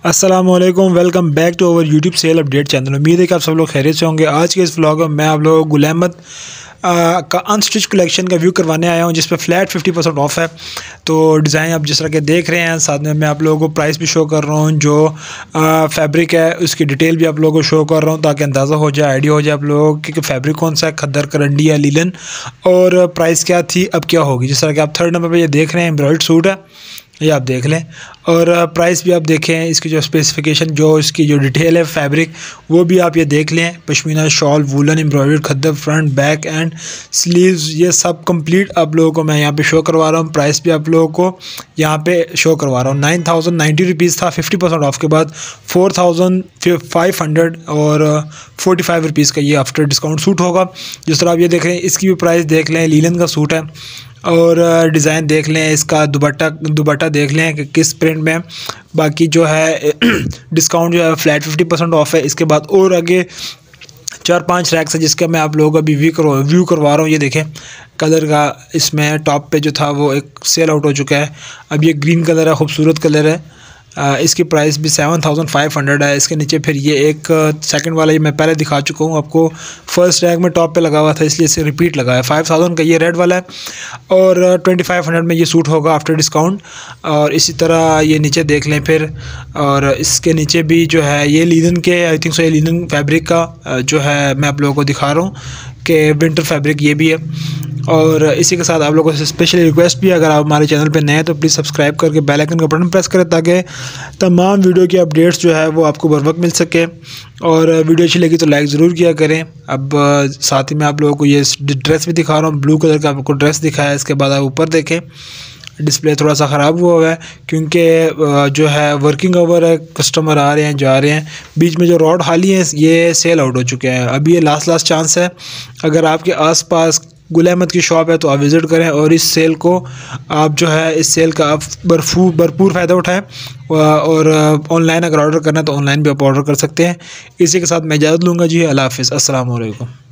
अस्सलामुअलैकुम, welcome back to our YouTube sale update channel. उम्मीद है कि आप सब लोग खैरियत से होंगे। आज के इस व्लॉग में मैं आप लोगों को गुल अहमद का अनस्टिच कलेक्शन का व्यू करवाने आया हूं, जिस पे फ्लैट 50% ऑफ है। तो डिज़ाइन आप जिस तरह के देख रहे हैं, साथ में मैं आप लोगों को प्राइस भी शो कर रहा हूं, जो फैब्रिक है उसकी डिटेल भी आप लोगों को शो कर रहा हूं, ताकि अंदाज़ा हो जाए, आइडिया हो जाए आप लोगों को कि फैब्रिक कौन सा है, खद्दर, करंडी या लीलन, और प्राइस क्या थी, अब क्या होगी। जिस तरह के आप थर्ड नंबर पर ये देख रहे हैं, एम्ब्रॉयड सूट है, ये आप देख लें। और प्राइस भी आप देखें, इसकी जो स्पेसिफिकेशन, जो इसकी जो डिटेल है फैब्रिक, वो भी आप ये देख लें। Pashmina shawl, woollen, embroidered khaddar, front, back and sleeves, ये सब कंप्लीट आप लोगों को मैं यहाँ पे शो करवा रहा हूँ। प्राइस भी आप लोगों को यहाँ पे शो करवा रहा हूँ। 9090 रुपीज़ था, 50% ऑफ के बाद 4500 और 45 रुपीज़ का ये आफ्टर डिस्काउंट सूट होगा। जिस तरह आप ये देख रहे हैं, इसकी भी प्राइस देख लें। लीलन का सूट है और डिज़ाइन देख लें, इसका दुपट्टा देख लें कि किस प्रिंट में। बाकी जो है डिस्काउंट जो है फ्लैट 50% ऑफ है। इसके बाद और आगे 4-5 रैक्स है, जिसका मैं आप लोगों को अभी व्यू करवा रहा हूँ। ये देखें, कलर का इसमें टॉप पे जो था वो एक सेल आउट हो चुका है। अब ये ग्रीन कलर है, खूबसूरत कलर है। इसकी प्राइस भी 7500 है। इसके नीचे फिर ये एक सेकंड वाला, ये मैं पहले दिखा चुका हूँ आपको, फर्स्ट रैक में टॉप पे लगा हुआ था, इसलिए इसे रिपीट लगा है। 5000 का ये रेड वाला है और 2500 में ये सूट होगा आफ्टर डिस्काउंट। और इसी तरह ये नीचे देख लें फिर, और इसके नीचे भी जो है ये लीलन के, आई थिंक सो ये लीलन फैब्रिक का जो है मैं आप लोगों को दिखा रहा हूँ कि विंटर फैब्रिक ये भी है। और इसी के साथ आप लोगों से स्पेशली रिक्वेस्ट भी है, अगर आप हमारे चैनल पे नए हैं तो प्लीज़ सब्सक्राइब करके बेल आइकन का बटन प्रेस करें, ताकि तमाम वीडियो की अपडेट्स जो है वो आपको बर वक्त मिल सके। और वीडियो अच्छी लगी तो लाइक ज़रूर किया करें। अब साथ ही मैं आप लोगों को ये ड्रेस भी दिखा रहा हूँ, ब्लू कलर का आपको ड्रेस दिखाया है। इसके बाद आप ऊपर देखें, डिस्प्ले थोड़ा सा ख़राब हुआ है क्योंकि जो है वर्किंग आवर है, कस्टमर आ रहे हैं जा रहे हैं। बीच में जो रॉड खाली है ये सेल आउट हो चुके हैं। अभी ये लास्ट चांस है। अगर आपके आसपास गुल अहमद की शॉप है तो आप विज़िट करें और इस सेल को आप जो है, इस सेल का आप भरपूर फ़ायदा उठाएं। और ऑनलाइन अगर ऑर्डर करना है तो ऑनलाइन भी आप ऑर्डर कर सकते हैं। इसी के साथ मैं इजाज़त लूँगा जी। अल्लाह हाफ़िज़, अस्सलाम वालेकुम।